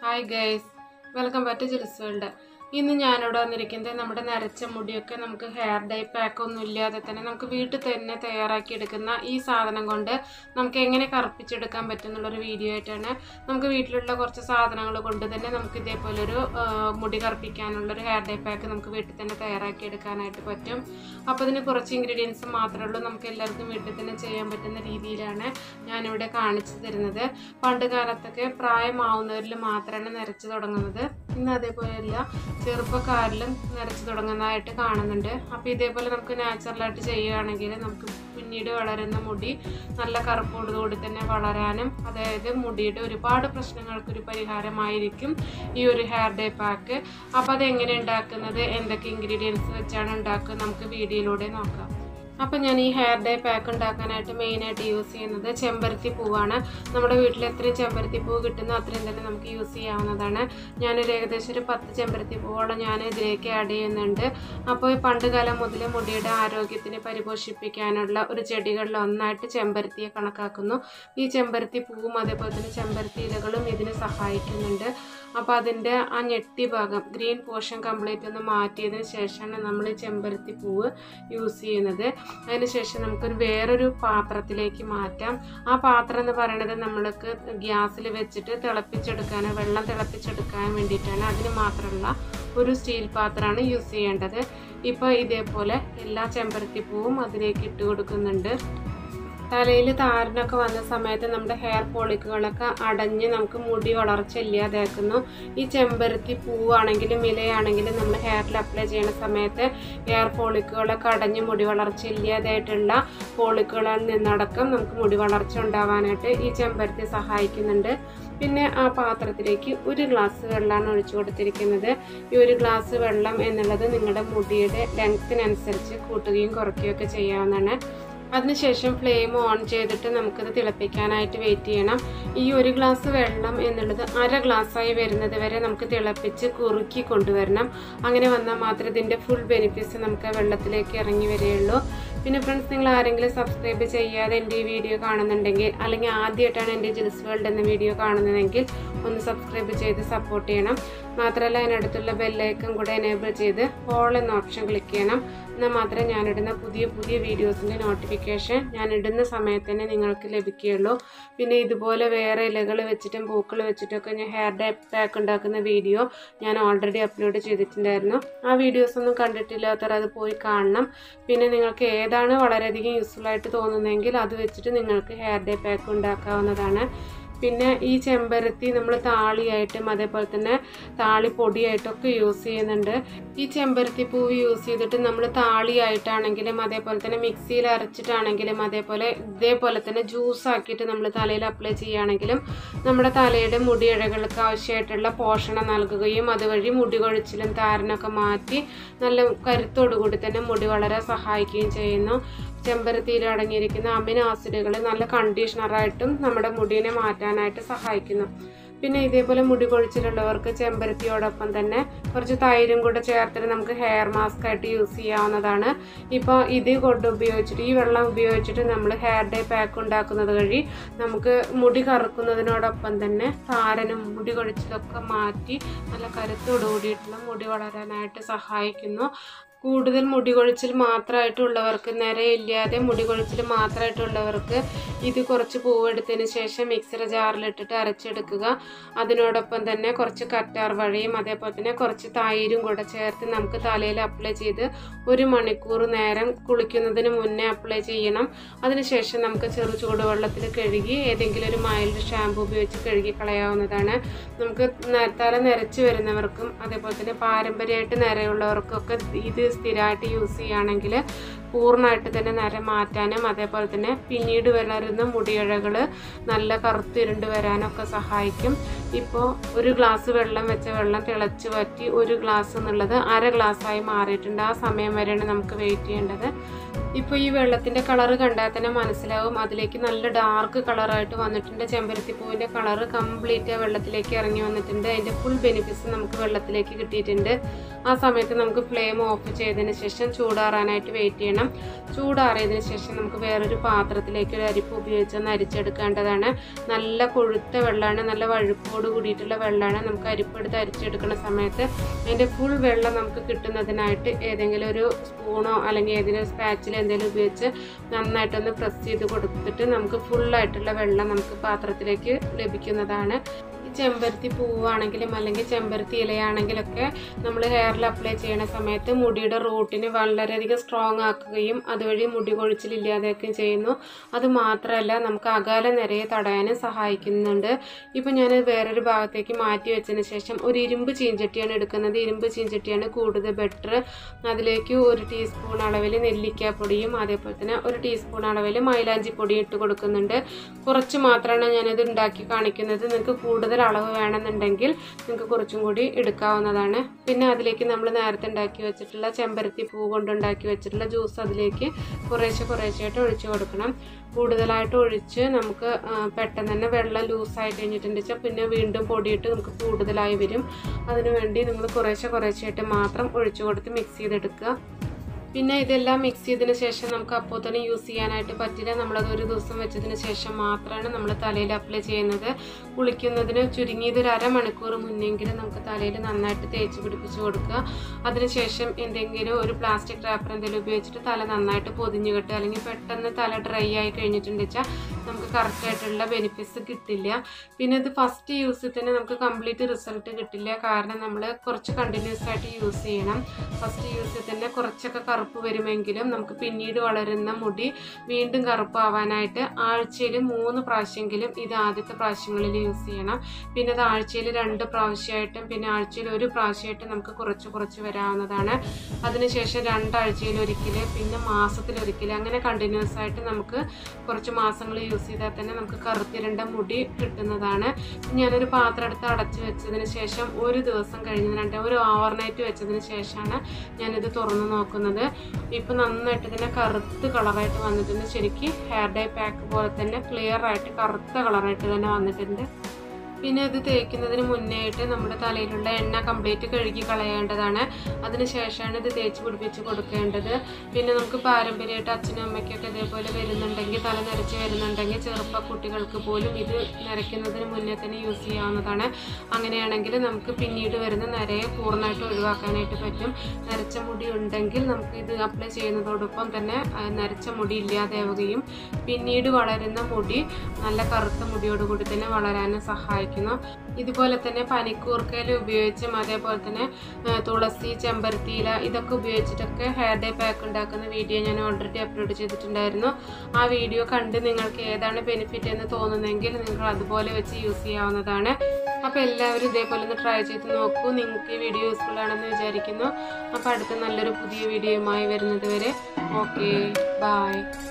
Hi guys, welcome back to Jill's World. ഇന്ന് ഞാൻ ഇവിടെ വന്നിരിക്കുന്നത് നമ്മുടെ നരച്ച മുടിയൊക്കെ നമുക്ക് ഹെയർ ഡൈ പാക്ക് ഒന്നും ഇല്ലാതെ തന്നെ നമുക്ക് വീട്ടിൽ തന്നെ തയ്യാറാക്കി എടുക്കുന്ന ഈ സാധനം കൊണ്ട് നമുക്ക് എങ്ങനെ കറുപ്പിച്ചെടുക്കാൻ പറ്റുന്നുള്ള ഒരു വീഡിയോ ആയിട്ടാണ്. നമുക്ക് വീട്ടിലുള്ള കുറച്ച് സാധനങ്ങൾ കൊണ്ട് തന്നെ നമുക്ക് ഇതേപോലെ ഒരു മുടി കറുപ്പിക്കാനുള്ള ഒരു ഹെയർ ഡൈ പാക്ക് നമുക്ക് വീട്ടിൽ തന്നെ തയ്യാറാക്കി എടുക്കാനായിട്ട് പറ്റും. അപ്പോൾ ഇതിന് കുറച്ച് ഇൻഗ്രീഡിയൻസ് മാത്രമേ ഉള്ളൂ. നമുക്ക് എല്ലാവർക്കും വീട്ടിൽ തന്നെ ചെയ്യാൻ പറ്റുന്ന രീതിയിലാണ് ഞാനിവിടെ കാണിച്ചു തരുന്നത്. പണ്ട് കാലത്തൊക്കെ പ്രായമാവുന്നവരിൽ മാത്രമാണ് നരച്ചു തുടങ്ങുന്നത്. ഇന്ന് അതേപോലെയല്ല, ചെറുപ്പക്കാരിലും നരച്ചു തുടങ്ങുന്നതായിട്ട് കാണുന്നുണ്ട്. അപ്പോൾ ഇതേപോലെ നമുക്ക് നാച്ചുറലായിട്ട് ചെയ്യുകയാണെങ്കിൽ നമുക്ക് പിന്നീട് വളരുന്ന മുടി നല്ല കറുപ്പോടുകൂടി തന്നെ വളരാനും, അതായത് മുടിയുടെ ഒരുപാട് പ്രശ്നങ്ങൾക്കൊരു പരിഹാരമായിരിക്കും ഈ ഒരു ഹെയർ ഡൈ പാക്ക്. അപ്പോൾ അതെങ്ങനെ ഉണ്ടാക്കുന്നത്, എന്തൊക്കെ ഇൻഗ്രീഡിയൻസ് വെച്ചാണ് ഉണ്ടാക്കുക, നമുക്ക് വീഡിയോയിലൂടെ നോക്കാം. അപ്പോൾ ഞാൻ ഈ ഹെയർ ഡൈ പാക്ക് ഉണ്ടാക്കാനായിട്ട് മെയിനായിട്ട് യൂസ് ചെയ്യുന്നത് ചെമ്പരത്തി പൂവാണ്. നമ്മുടെ വീട്ടിൽ എത്രയും ചെമ്പരത്തി പൂവ് കിട്ടുന്നോ അത്രയും തന്നെ നമുക്ക് യൂസ് ചെയ്യാവുന്നതാണ്. ഞാനൊരു ഏകദേശം ഒരു 10 ചെമ്പരത്തി പൂവോളം ഞാൻ ഇതിലേക്ക് ആഡ് ചെയ്യുന്നുണ്ട്. അപ്പോൾ ഈ പണ്ട് കാലം മുതൽ മുടിയുടെ ആരോഗ്യത്തിന് പരിപോഷിപ്പിക്കാനുള്ള ഒരു ചെടികളിൽ ഒന്നായിട്ട് ചെമ്പരത്തിയെ കണക്കാക്കുന്നു. ഈ ചെമ്പരത്തി പൂവും അതേപോലെ തന്നെ ചെമ്പരത്തി ഇലകളും ഇതിന് സഹായിക്കുന്നുണ്ട്. അപ്പോൾ അതിൻ്റെ ആ ഞെട്ടി ഭാഗം ഗ്രീൻ പോർഷൻ കംപ്ലീറ്റ് ഒന്ന് മാറ്റിയതിന് ശേഷമാണ് നമ്മൾ ഈ ചെമ്പരത്തി പൂവ് യൂസ് ചെയ്യുന്നത്. അതിനുശേഷം നമുക്കൊരു വേറൊരു പാത്രത്തിലേക്ക് മാറ്റാം. ആ പാത്രം എന്ന് പറയുന്നത് നമ്മൾക്ക് ഗ്യാസിൽ വെച്ചിട്ട് തിളപ്പിച്ചെടുക്കാൻ, വെള്ളം തിളപ്പിച്ചെടുക്കാൻ വേണ്ടിയിട്ടാണ്. അതിന് മാത്രമുള്ള ഒരു സ്റ്റീൽ പാത്രമാണ് യൂസ് ചെയ്യേണ്ടത്. ഇപ്പോൾ ഇതേപോലെ എല്ലാ ചെമ്പരത്തിപ്പൂവും അതിലേക്ക് ഇട്ട് കൊടുക്കുന്നുണ്ട്. തലയിൽ താരനൊക്കെ വന്ന സമയത്ത് നമ്മുടെ ഹെയർ ഫോളിക്കുകളൊക്കെ അടഞ്ഞ് നമുക്ക് മുടി വളർച്ച ഇല്ലാതാക്കുന്നു. ഈ ചെമ്പരത്തി പൂവാണെങ്കിലും ഇലയാണെങ്കിലും നമ്മൾ ഹെയറിൽ അപ്ലൈ ചെയ്യുന്ന സമയത്ത് ഹെയർ ഫോളിക്കുകളൊക്കെ അടഞ്ഞ് മുടി വളർച്ച ഇല്ലാതായിട്ടുള്ള ഫോളിക്കുകളിൽ നിന്നടക്കം നമുക്ക് മുടി വളർച്ച ഉണ്ടാവാനായിട്ട് ഈ ചെമ്പരത്തി സഹായിക്കുന്നുണ്ട്. പിന്നെ ആ പാത്രത്തിലേക്ക് 1 ഗ്ലാസ് വെള്ളമാണ് ഒഴിച്ചു കൊടുത്തിരിക്കുന്നത്. ഈ 1 ഗ്ലാസ് വെള്ളം എന്നുള്ളത് നിങ്ങളുടെ മുടിയുടെ ലെങ്ത്തിനനുസരിച്ച് കൂട്ടുകയും കുറയ്ക്കുകയൊക്കെ ചെയ്യാവുന്നതാണ്. അതിനുശേഷം ഫ്ലെയിം ഓൺ ചെയ്തിട്ട് നമുക്കത് തിളപ്പിക്കാനായിട്ട് വെയിറ്റ് ചെയ്യണം. ഈ 1 ഗ്ലാസ് വെള്ളം എന്നുള്ളത് 1/2 ഗ്ലാസ്സായി വരുന്നത് വരെ നമുക്ക് തിളപ്പിച്ച് കുറുക്കി കൊണ്ടുവരണം. അങ്ങനെ വന്നാൽ മാത്രമേ ഇതിൻ്റെ ഫുൾ ബെനിഫിറ്റ്സ് നമുക്ക് ആ വെള്ളത്തിലേക്ക് ഇറങ്ങി വരികയുള്ളൂ. പിന്നെ ഫ്രണ്ട്സ്, നിങ്ങൾ ആരെങ്കിലും സബ്സ്ക്രൈബ് ചെയ്യാതെ എൻ്റെ ഈ വീഡിയോ കാണുന്നുണ്ടെങ്കിൽ, അല്ലെങ്കിൽ ആദ്യമായിട്ടാണ് എൻ്റെ ജിൽസ് വേൾഡ് എന്ന വീഡിയോ കാണുന്നതെങ്കിൽ ഒന്ന് സബ്സ്ക്രൈബ് ചെയ്ത് സപ്പോർട്ട് ചെയ്യണം. മാത്രമല്ല അതിനടുത്തുള്ള ബെല്ലൈക്കൺ കൂടെ എനേബിൾ ചെയ്ത് ഓൾ എന്ന ഓപ്ഷൻ ക്ലിക്ക് ചെയ്യണം. എന്നാൽ മാത്രമേ ഞാനിടുന്ന പുതിയ വീഡിയോസിൻ്റെ നോട്ടിഫിക്കേഷൻ ഞാനിടുന്ന സമയത്ത് തന്നെ നിങ്ങൾക്ക് ലഭിക്കുകയുള്ളൂ. പിന്നെ ഇതുപോലെ വേറെ ഇലകൾ വെച്ചിട്ടും പൂക്കൾ വെച്ചിട്ടൊക്കെ ഞാൻ ഹെയർ ഡൈ പാക്ക് ഉണ്ടാക്കുന്ന വീഡിയോ ഞാൻ ഓൾറെഡി അപ്ലോഡ് ചെയ്തിട്ടുണ്ടായിരുന്നു. ആ വീഡിയോസൊന്നും കണ്ടിട്ടില്ലാത്തവർ അത് പോയി കാണണം. പിന്നെ നിങ്ങൾക്ക് ഏതാണ് വളരെയധികം യൂസ്ഫുൾ ആയിട്ട് തോന്നുന്നതെങ്കിൽ അത് വെച്ചിട്ട് നിങ്ങൾക്ക് ഹെയർ ഡൈ പാക്ക് ഉണ്ടാക്കാവുന്നതാണ്. പിന്നെ ഈ ചെമ്പരത്തി നമ്മൾ താളിയായിട്ടും അതേപോലെ തന്നെ താളിപ്പൊടിയായിട്ടൊക്കെ യൂസ് ചെയ്യുന്നുണ്ട്. ഈ ചെമ്പരത്തി പൂവ് യൂസ് ചെയ്തിട്ട് നമ്മൾ താളിയായിട്ടാണെങ്കിലും അതേപോലെ തന്നെ മിക്സിയിൽ അരച്ചിട്ടാണെങ്കിലും ഇതേപോലെ തന്നെ ജ്യൂസ് ആക്കിയിട്ട് നമ്മൾ തലയിൽ അപ്ലൈ ചെയ്യുകയാണെങ്കിലും നമ്മുടെ തലയുടെ മുടിയിഴകൾക്ക് ആവശ്യമായിട്ടുള്ള പോഷണം നൽകുകയും അതുവഴി മുടി കൊഴിച്ചിലും താരനൊക്കെ മാറ്റി നല്ല കരുത്തോടുകൂടി തന്നെ മുടി വളരാൻ സഹായിക്കുകയും ചെയ്യുന്നു. ചെമ്പരത്തിയിൽ അടങ്ങിയിരിക്കുന്ന അമിനോ ആസിഡുകൾ നല്ല കണ്ടീഷണറായിട്ടും നമ്മുടെ മുടിയെ മാറ്റാനായിട്ട് സഹായിക്കുന്നു. പിന്നെ ഇതേപോലെ മുടി കൊഴിച്ചിലുള്ളവർക്ക് ചെമ്പരത്തിയോടൊപ്പം തന്നെ കുറച്ച് തൈരും കൂടെ ചേർത്തിട്ട് നമുക്ക് ഹെയർ മാസ്ക് ആയിട്ട് യൂസ് ചെയ്യാവുന്നതാണ്. ഇപ്പോൾ ഇത് കൊണ്ട് ഉപയോഗിച്ചിട്ട്, ഈ വെള്ളം ഉപയോഗിച്ചിട്ട് നമ്മൾ ഹെയർ ഡൈ പാക്ക് ഉണ്ടാക്കുന്നത് വഴി നമുക്ക് മുടി കറുക്കുന്നതിനോടൊപ്പം തന്നെ താരനും മുടി കൊഴിച്ചിലൊക്കെ മാറ്റി നല്ല കരുത്തോടു കൂടിയിട്ടുള്ള മുടി വളരാനായിട്ട് സഹായിക്കുന്നു. കൂടുതൽ മുടി കൊഴിച്ചിൽ മാത്രമായിട്ടുള്ളവർക്ക്, നിരയില്ലാതെ മുടി കൊഴിച്ചിൽ മാത്രമായിട്ടുള്ളവർക്ക് ഇത് കുറച്ച് പൂവെടുത്തതിന് ശേഷം മിക്സിയുടെ ജാറിലിട്ടിട്ട് അരച്ചെടുക്കുക. അതിനോടൊപ്പം തന്നെ കുറച്ച് കറ്റാർ വഴിയും അതേപോലെ തന്നെ കുറച്ച് തൈരും കൂടെ ചേർത്ത് നമുക്ക് തലയിൽ അപ്ലൈ ചെയ്ത് 1 മണിക്കൂർ നേരം കുളിക്കുന്നതിന് മുന്നേ അപ്ലൈ ചെയ്യണം. അതിനുശേഷം നമുക്ക് ചെറു ചൂടുവെള്ളത്തിൽ കഴുകി ഏതെങ്കിലും ഒരു മൈൽഡ് ഷാമ്പു ഉപയോഗിച്ച് കഴുകി കളയാവുന്നതാണ്. നമുക്ക് തല നിരച്ച് വരുന്നവർക്കും അതേപോലെ തന്നെ പാരമ്പര്യമായിട്ട് നിരയുള്ളവർക്കൊക്കെ ഇത് സ്ഥിരമായിട്ട് യൂസ് ചെയ്യുകയാണെങ്കിൽ പൂർണ്ണമായിട്ട് തന്നെ നിര മാറ്റാനും അതേപോലെ തന്നെ പിന്നീട് വളരുന്ന മുടിയിഴകൾ നല്ല കറുത്തിരുണ്ട് വരാനൊക്കെ സഹായിക്കും. ഇപ്പോൾ 1 ഗ്ലാസ് വെള്ളം വെച്ച വെള്ളം തിളച്ച് വറ്റി 1 ഗ്ലാസ് എന്നുള്ളത് 1/2 ഗ്ലാസ്സായി മാറിയിട്ടുണ്ട്. ആ സമയം വരെയാണ് നമുക്ക് വെയിറ്റ് ചെയ്യേണ്ടത്. ഇപ്പോൾ ഈ വെള്ളത്തിൻ്റെ കളറ് കണ്ടാൽ തന്നെ മനസ്സിലാവും, അതിലേക്ക് നല്ല ഡാർക്ക് കളറായിട്ട് വന്നിട്ടുണ്ട്. ചെമ്പരത്തിപ്പൂവിൻ്റെ കളറ് കംപ്ലീറ്റ് വെള്ളത്തിലേക്ക് ഇറങ്ങി വന്നിട്ടുണ്ട്. അതിൻ്റെ ഫുൾ ബെനിഫിറ്റ്സ് നമുക്ക് വെള്ളത്തിലേക്ക് കിട്ടിയിട്ടുണ്ട്. ആ സമയത്ത് നമുക്ക് ഫ്ലെയിം ഓഫ് ചെയ്തതിന് ശേഷം ചൂടാറാനായിട്ട് വെയിറ്റ് ചെയ്യണം. ചൂടാറിയതിന് ശേഷം നമുക്ക് വേറൊരു പാത്രത്തിലേക്ക് ഒരു അരിപ്പ് ഉപയോഗിച്ച് ഒന്ന് അരിച്ചെടുക്കേണ്ടതാണ്. നല്ല കൊഴുത്ത വെള്ളമാണ്, നല്ല വഴുപ്പോട് ചൂടോട് കൂടിയിട്ടുള്ള വെള്ളമാണ്. നമുക്ക് അരിപ്പെടുത്ത് അരിച്ചെടുക്കുന്ന സമയത്ത് അതിൻ്റെ ഫുൾ വെള്ളം നമുക്ക് കിട്ടുന്നതിനായിട്ട് ഏതെങ്കിലും ഒരു സ്പൂണോ അല്ലെങ്കിൽ ഏതെങ്കിലും സ്പാച്ചിലോ എന്തെങ്കിലും ഉപയോഗിച്ച് നന്നായിട്ടൊന്ന് പ്രസ് ചെയ്ത് കൊടുത്തിട്ട് നമുക്ക് ഫുള്ളായിട്ടുള്ള വെള്ളം നമുക്ക് പാത്രത്തിലേക്ക് ലഭിക്കുന്നതാണ്. ചെമ്പരത്തി പൂവാണെങ്കിലും അല്ലെങ്കിൽ ചെമ്പരത്തി ഇലയാണെങ്കിലൊക്കെ നമ്മൾ ഹെയറിൽ അപ്ലൈ ചെയ്യുന്ന സമയത്ത് മുടിയുടെ റൂട്ടിന് വളരെയധികം സ്ട്രോങ് ആക്കുകയും അതുവഴി മുടി കൊഴിച്ചിലില്ലാതെയൊക്കെയും ചെയ്യുന്നു. അതുമാത്രമല്ല നമുക്ക് അകാല നിരയെ തടയാനും സഹായിക്കുന്നുണ്ട്. ഇപ്പം ഞാൻ വേറൊരു ഭാഗത്തേക്ക് മാറ്റി വെച്ചതിന് ശേഷം ഒരു ഇരുമ്പ് ചീഞ്ചട്ടിയാണ് എടുക്കുന്നത്. ഇരുമ്പ് ചീഞ്ചട്ടിയാണ് കൂടുതൽ ബെറ്റർ. അതിലേക്ക് 1 ടീസ്പൂൺ അളവിൽ നെല്ലിക്കാപ്പൊടിയും അതേപോലെ തന്നെ 1 ടീസ്പൂൺ അളവിൽ മൈലാഞ്ചി പൊടിയും ഇട്ട് കൊടുക്കുന്നുണ്ട്. കുറച്ച് മാത്രമാണ് ഞാനിത് ഉണ്ടാക്കി കാണിക്കുന്നത്. നിങ്ങൾക്ക് കൂടുതൽ അളവ് വേണമെന്നുണ്ടെങ്കിൽ നിങ്ങൾക്ക് കുറച്ചും കൂടി എടുക്കാവുന്നതാണ്. പിന്നെ അതിലേക്ക് നമ്മൾ നേരത്തെ ഉണ്ടാക്കി വെച്ചിട്ടുള്ള ചെമ്പരത്തി പൂ കൊണ്ടുണ്ടാക്കി വെച്ചിട്ടുള്ള ജ്യൂസ് അതിലേക്ക് കുറേശ്ശായിട്ട് ഒഴിച്ചു കൊടുക്കണം. കൂടുതലായിട്ട് ഒഴിച്ച് നമുക്ക് പെട്ടെന്ന് തന്നെ വെള്ളം ലൂസായി കഴിഞ്ഞിട്ടുണ്ട് വെച്ചാൽ പിന്നെ വീണ്ടും പൊടിയിട്ട് നമുക്ക് കൂടുതലായി വരും. അതിനുവേണ്ടി നമ്മൾ കുറേശ്ശായിട്ട് മാത്രം ഒഴിച്ചു കൊടുത്ത് മിക്സ് ചെയ്തെടുക്കുക. പിന്നെ ഇതെല്ലാം മിക്സ് ചെയ്തതിന് ശേഷം നമുക്ക് അപ്പോൾ തന്നെ യൂസ് ചെയ്യാനായിട്ട് പറ്റില്ല. നമ്മളത് ഒരു ദിവസം വെച്ചതിന് ശേഷം മാത്രമാണ് നമ്മൾ തലയിൽ അപ്ലൈ ചെയ്യുന്നത്. കുളിക്കുന്നതിന് ചുരുങ്ങിയത് ഒരു അരമണിക്കൂർ മുന്നെങ്കിലും നമുക്ക് തലയിൽ നന്നായിട്ട് തേച്ച് പിടിപ്പിച്ച് കൊടുക്കുക. അതിനുശേഷം എന്തെങ്കിലും ഒരു പ്ലാസ്റ്റിക് റാപ്പർ എന്തെങ്കിലും ഉപയോഗിച്ചിട്ട് തല നന്നായിട്ട് പൊതിഞ്ഞ് കെട്ടുക. അല്ലെങ്കിൽ പെട്ടെന്ന് തല ഡ്രൈ ആയി കഴിഞ്ഞിട്ടുണ്ട് വെച്ചാൽ നമുക്ക് കറക്റ്റായിട്ടുള്ള ബെനിഫിറ്റ്സ് കിട്ടില്ല. പിന്നെ ഇത് ഫസ്റ്റ് യൂസിൽ തന്നെ നമുക്ക് കംപ്ലീറ്റ് റിസൾട്ട് കിട്ടില്ല. കാരണം നമ്മൾ കുറച്ച് കണ്ടിന്യൂസ് ആയിട്ട് യൂസ് ചെയ്യണം. ഫസ്റ്റ് യൂസിൽ തന്നെ കുറച്ചൊക്കെ കറുപ്പ് വരുമെങ്കിലും നമുക്ക് പിന്നീട് വളരുന്ന മുടി വീണ്ടും കറുപ്പാവാനായിട്ട് ആഴ്ചയിൽ 3 പ്രാവശ്യമെങ്കിലും ഇത് ആദ്യത്തെ പ്രാവശ്യങ്ങളിൽ യൂസ് ചെയ്യണം. പിന്നെ അത് ആഴ്ചയിൽ 2 പ്രാവശ്യമായിട്ടും പിന്നെ ആഴ്ചയിൽ 1 പ്രാവശ്യമായിട്ടും നമുക്ക് കുറച്ച് വരാവുന്നതാണ്. അതിനുശേഷം 2 ആഴ്ചയിലൊരിക്കൽ പിന്നെ മാസത്തിലൊരിക്കൽ അങ്ങനെ കണ്ടിന്യൂസ് ആയിട്ട് നമുക്ക് കുറച്ച് മാസങ്ങൾ യൂസ് ചെയ്താൽ തന്നെ നമുക്ക് കറുത്തിരണ്ട മുടി കിട്ടുന്നതാണ്. ഞാനൊരു പാത്രം എടുത്ത് അടച്ചു വെച്ചതിന് ശേഷം ഒരു ദിവസം കഴിഞ്ഞതിനായിട്ട് ഒരു ഓവർനൈറ്റ് വെച്ചതിന് ശേഷമാണ് ഞാനിത് തുറന്ന് നോക്കുന്നത്. ഇപ്പം നന്നായിട്ട് തന്നെ കറുത്ത് കളറായിട്ട് വന്നിട്ടുണ്ട്. ശരിക്കും ഹെയർ ഡൈ പാക്ക് പോലെ തന്നെ ക്ലിയർ ആയിട്ട് കറുത്ത കളറായിട്ട് തന്നെ വന്നിട്ടുണ്ട്. പിന്നെ ഇത് തേക്കുന്നതിന് മുന്നേ ആയിട്ട് നമ്മുടെ തലയിലുള്ള എണ്ണ കംപ്ലീറ്റ് കഴുകി കളയേണ്ടതാണ്. അതിനുശേഷമാണ് ഇത് തേച്ച് പിടിപ്പിച്ച് കൊടുക്കേണ്ടത്. പിന്നെ നമുക്ക് പാരമ്പര്യമായിട്ട് അച്ഛനും അമ്മയ്ക്കൊക്കെ ഇതേപോലെ വരുന്നുണ്ടെങ്കിൽ തല നരച്ച് വരുന്നുണ്ടെങ്കിൽ ചെറുപ്പ കുട്ടികൾക്ക് പോലും ഇത് നരയ്ക്കുന്നതിന് മുന്നേ തന്നെ യൂസ് ചെയ്യാവുന്നതാണ്. അങ്ങനെയാണെങ്കിൽ നമുക്ക് പിന്നീട് വരുന്ന നരയെ പൂർണ്ണമായിട്ട് ഒഴിവാക്കാനായിട്ട് പറ്റും. നരച്ച മുടി ഉണ്ടെങ്കിൽ നമുക്ക് ഇത് അപ്ലൈ ചെയ്യുന്നതോടൊപ്പം തന്നെ നരച്ച മുടി ഇല്ലാതാവുകയും പിന്നീട് വളരുന്ന മുടി നല്ല കറുത്ത മുടിയോടുകൂടി തന്നെ വളരാനും സഹായിക്കും. ഇതുപോലെ തന്നെ പനിക്കൂർക്കയില ഉപയോഗിച്ചും അതേപോലെ തന്നെ തുളസി, ചെമ്പരത്തിയില ഇതൊക്കെ ഉപയോഗിച്ചിട്ടൊക്കെ ഹെയർ ഡൈ പാക്ക് ഉണ്ടാക്കുന്ന വീഡിയോ ഞാൻ ഓൾറെഡി അപ്ലോഡ് ചെയ്തിട്ടുണ്ടായിരുന്നു. ആ വീഡിയോ കണ്ട് നിങ്ങൾക്ക് ഏതാണ് ബെനിഫിറ്റ് എന്ന് തോന്നുന്നെങ്കിൽ നിങ്ങൾ അതുപോലെ വെച്ച് യൂസ് ചെയ്യാവുന്നതാണ്. അപ്പോൾ എല്ലാവരും ഇതേപോലെ ഒന്ന് ട്രൈ ചെയ്ത് നോക്കൂ. നിങ്ങൾക്ക് ഈ വീഡിയോ യൂസ്ഫുൾ ആണെന്ന് വിചാരിക്കുന്നു. അപ്പോൾ അടുത്ത നല്ലൊരു പുതിയ വീഡിയോയുമായി വരുന്നത് വരെ ഓക്കെ, ബൈ.